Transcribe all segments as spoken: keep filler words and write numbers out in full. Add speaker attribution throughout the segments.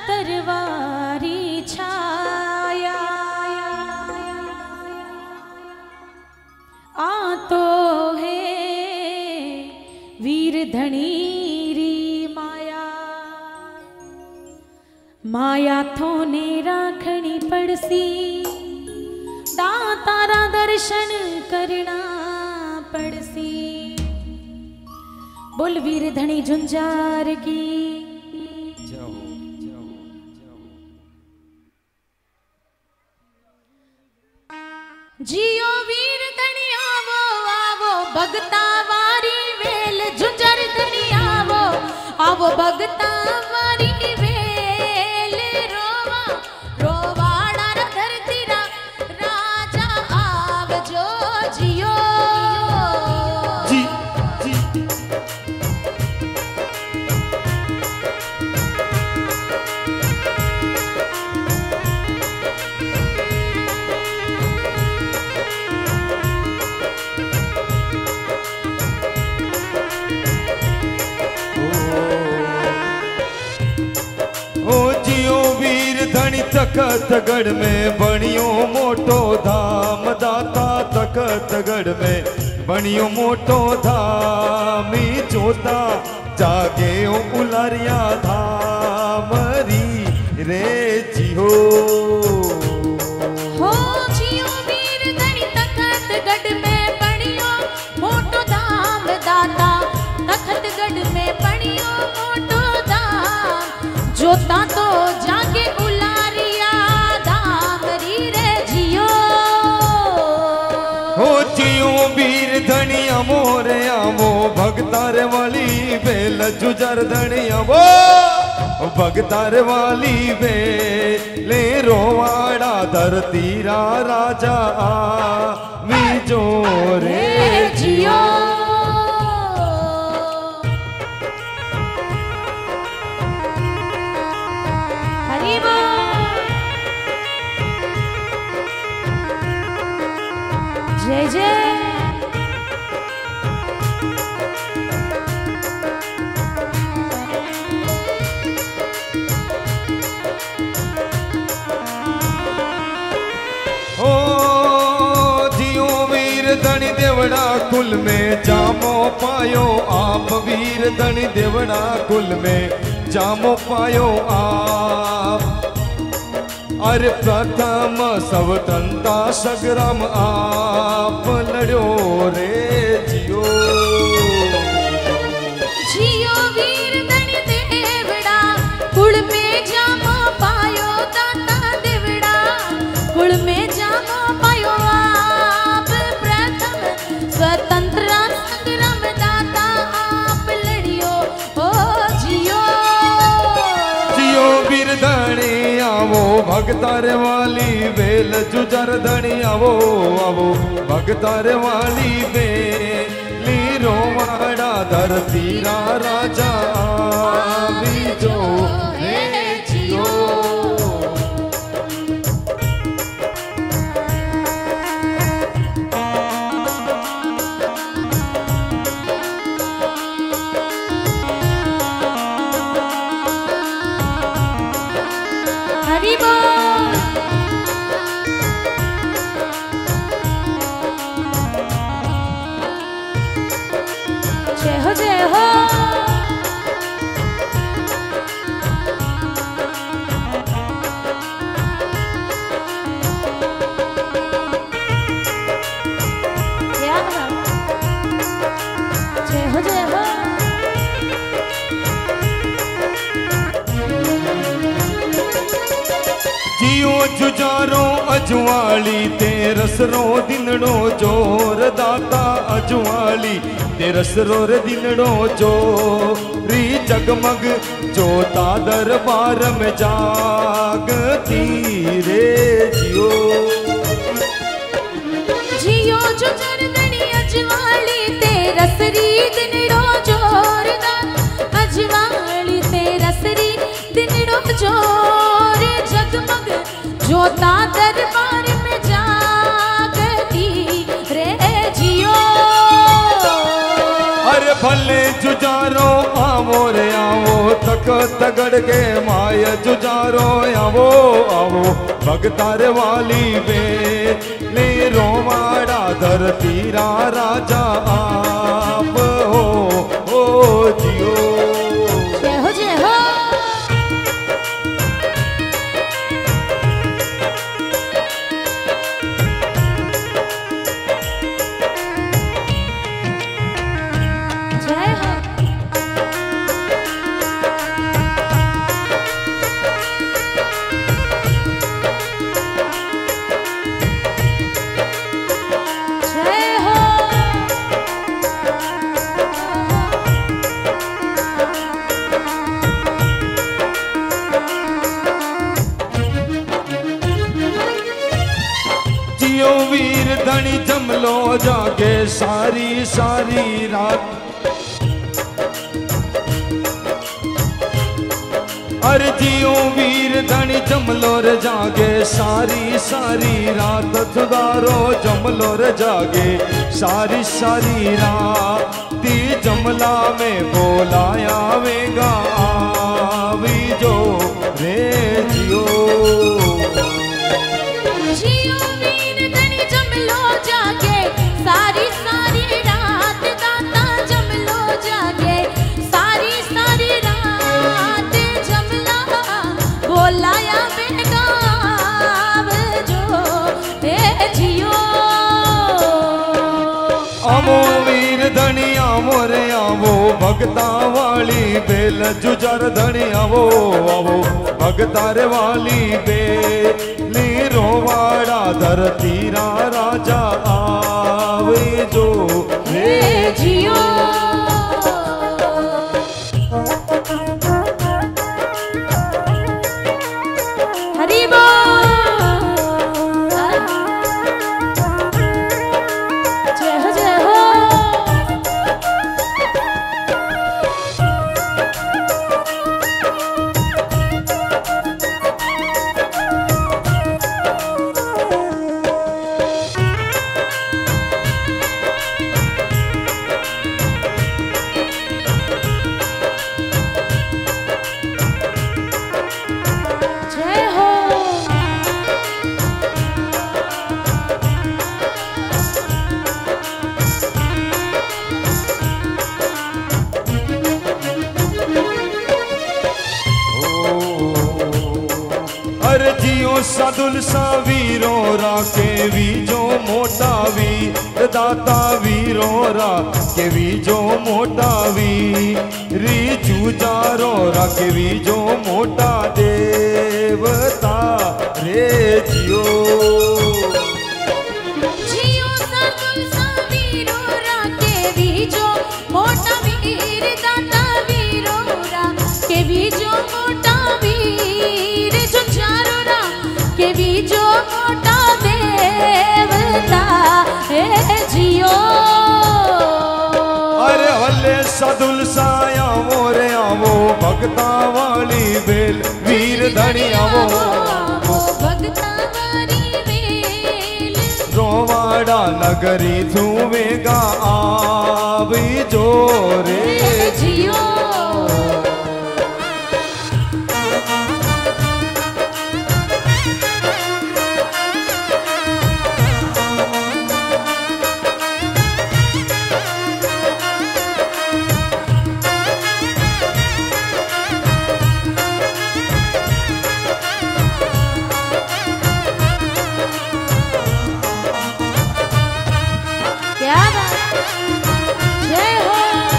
Speaker 1: तरवारी छाया आ तो है वीर धनी री माया माया थोने राखनी पड़सी दातारा दर्शन करना पड़सी। बोल वीर धनी झुंझार की जियो वीर धनी आवो आवो भगता वारी वेल झुंझार धनी आवो आवो भगता वारी वेल रोवा रोवाड़ा धरती रा राजा आवजो जियो जी जी
Speaker 2: तखतगढ़ में बनियो मोटो धाम दाता तखतगढ़ में बनियो मोटो धाम जोता जागे ओ उलारिया धामरी रे जियो
Speaker 1: हो जियो वीर धनी तखतगढ़ में बनियो मोटो धाम दाता तखतगढ़ में बनियो मोटो धाम जोता तो जागे
Speaker 2: वीर धनिया मोरे आवो भगतार वाली बेल जुजर धनिया वो भगतार वाली बेले रोवाड़ा धरती रा राजा मी जो रे
Speaker 1: जियो हरि बोल जय जय देवड़ा
Speaker 2: कुल में जामो पायो आप वीर धनी देवड़ा कुल में जामो पायो आप अरे प्रथम स्वतंत्रता संग्राम आप लड़ो रे जियो
Speaker 1: जियो वीर धनी देवड़ा कुल में जामो पायो दाता देवड़ा कुल में जामो पायो स्वतंत्र संग्राम दाता आप लड़ियो ओ जियो
Speaker 2: जियो वीर धनी आवो भगतार वाली बेल जुजर धनी आवो आवो भगतार वाली बेली रोवाड़ा धरती रा राजा भी जो है जियो
Speaker 1: हरि बोल जय हो जय हो जय हो जय हो
Speaker 2: जियो जुजारो अजवाली तेरस रो दिनड़ो जोर दाता अजवाली तेरस रो रे दिनड़ो जोरी जगमग जोता दरबार में जागती रे जियो
Speaker 1: जियो जुजर धनी अजवाली तेरस री दिनड़ो जोर अजवाली तेरस री दिनड़ो जोर जगमग जोता दरबार में जागती रे जियो
Speaker 2: अरे भले जुजारो आवो रे आवो तक पग तगड़ के माय जुजारो आवो आवो भगतार वाली वे ले रोवाड़ा धरती रा राजा आप हो ओ जियो
Speaker 1: जय हो जय हो जय हो जय हो
Speaker 2: जियो वीर धनी जमलो जागे सारी सारी रात अरे जियो वीर धनी जमलो रे जागे सारी सारी रात सुधारो जमलो रे जागे सारी सारी रात ती जमला में बोलाया वेगा आवी जो रे जियो
Speaker 1: जियो वीर धनी जमलो जागे सारी सारी रात दाता जमलो जागे सारी सारी रात जमला बोलाया बेगाव जो हे जियो
Speaker 2: आमो वीर धनी आमो रे आवो भगता वाली बेल जुजर धनी आवो आवो भगतार वाली बेली रोवाड़ा धरती रा राजा आवे जो
Speaker 1: हे जियो हरि बोल जय हो जय हो जय हो
Speaker 2: अरे जियो सदुल सा वीरो रा के वी जो मोटा वीर दाता वीरो रा के वी जो मोटा वी री जुजारो रा के वी जो मोटा देवता रे जियो
Speaker 1: जियो सदुल सा वीरो रा के वी जो मोटा वीर दाता वीरो रा के वी जो मोटा वीर जो चारो रा के वी जो मोटा देवता हे जियो
Speaker 2: अरे हल्ले सदुल साया मोरे आवो भगता वाली बेल वीर धनी आवो
Speaker 1: भगता वाली बेल
Speaker 2: रोवाड़ा नगरी धुवेगा आवी जोरे
Speaker 1: हे जियो क्या बात जय हो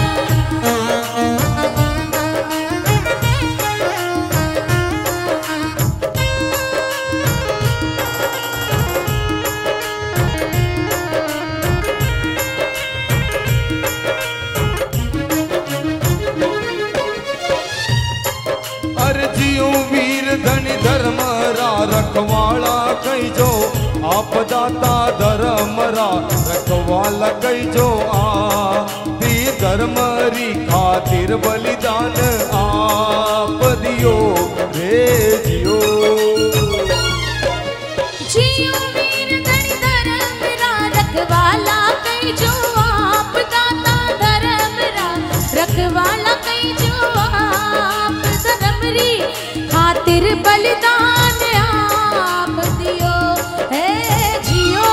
Speaker 2: अरे जियो वीर धनी धर्म रा रखवाला कई जो आप दाता धर्म रा रखवाला कई जो आ दी धर्म री खातिर बलिदान आप दियो रे जियो
Speaker 1: जियो वीर धनी धर्म रा रखवाला कई जो आप दाता धर्म रा रखवाला कई जो आप तमरी खातिर बलिदान आप दियो है जियो।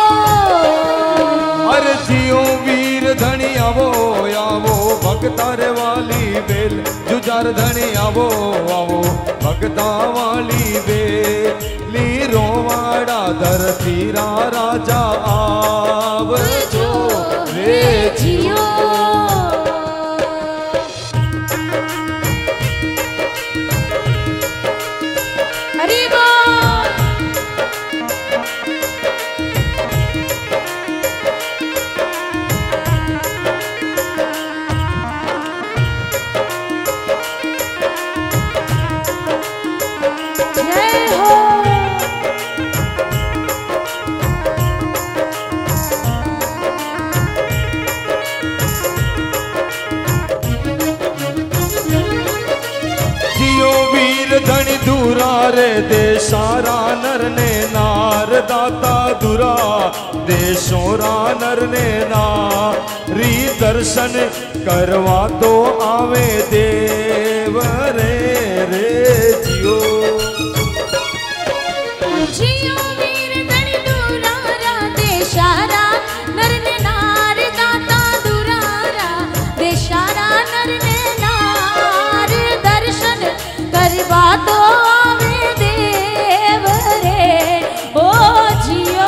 Speaker 2: अरे जियो वीर धनी आवो आवो भगतारे वाली बेल जुजार धनी आवो आवो भगता वाली बेली रोवाड़ा धरती रा राजा आव जो रे जियो।
Speaker 1: हरि बोल। जय हो।
Speaker 2: जियो वीर धनी दूरा रे दे सारा नर ने नार दाता दुरा देशोरा नर ने नारी दर्शन करवा तो आवे देव रे रे जियो।
Speaker 1: जियो वीर धनी दुरारा देशारा नर ने नार दाता दुरारा देशारा नर ने नार दर्शन करवा तो आवे देव रे ओ जियो।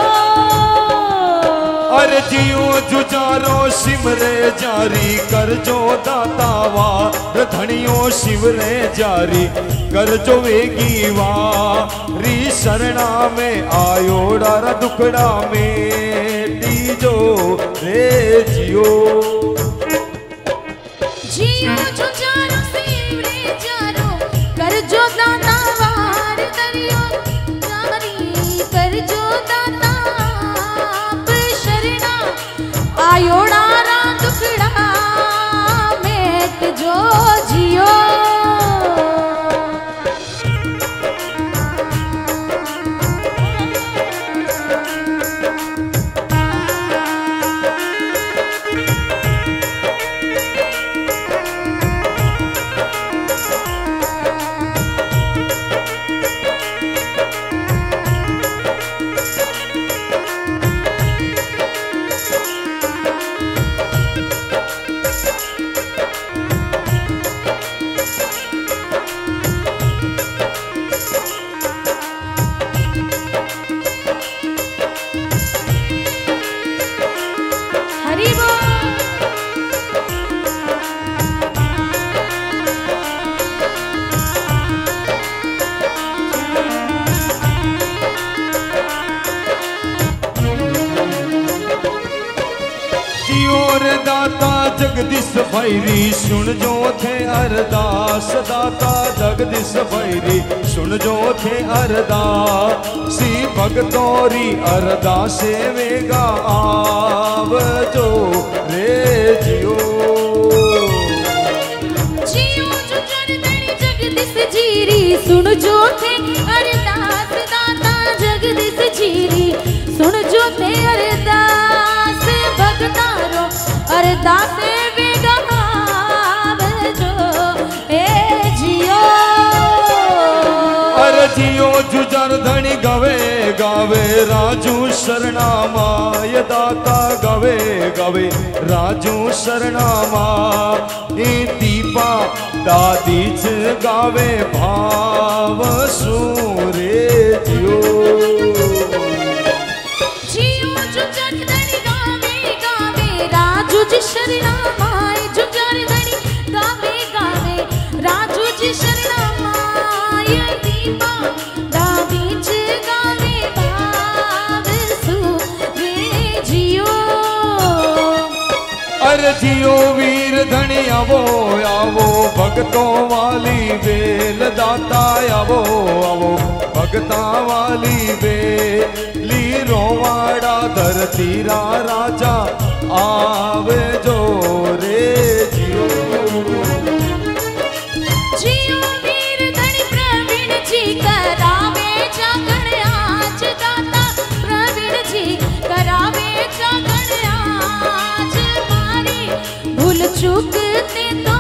Speaker 2: अरे जियो जुजारो सिमरे जारी कर जो दाता वार धनियो शिवरे जारी कर जो वेगी वारी शरणा में आयोड़ा रा दुखड़ा में तीजो रे जियो।
Speaker 1: जियो जुजारो सिमरे जारो कर जो दाता वार दरियो जारी कर जो दाता आप शरणा आयोड़ा रा दुखड़ा मेट जो जियो। हरि बोल।
Speaker 2: जियो रे दाता जगदीश भैरी सुन जो थे अरदास दाता जगदीश भैरी सुन जो थे अरदास सी भगतोरी अरदास वेगा आव जो रे जियो।
Speaker 1: जियो जुजर धनी जगदीश जीरी सुन जो थे अरदास दाता जगदीश जीरी सुन जो थे अरदास भगतारो अरदास वेगा आव जो ए जियो।
Speaker 2: अरे जियो जुजर धनी गवे गावे राजू शरणा माय दाता गवे गवे राजू शरणा माई दीपा दादीच गावे भाव सूरे जियो।
Speaker 1: जियो जुजर धनी गावे गावे राजू जी शरणा माय जुजर धनी गावे गावे राजू जी शरणा माय दीपा दादीच गावे भाव सूरे जियो।
Speaker 2: अरे जियो वीर धनी आवो आवो भगतों वाली बेल दाता आवो आवो भगता वाली बेली रोवाड़ा धरती रा राजा आवे जो रे जियो।
Speaker 1: जियो वीर धनी प्रवीण जी करावे जागरण आज दाता प्रवीण जी करावे जागरण आज मारी भूल चूक ते तो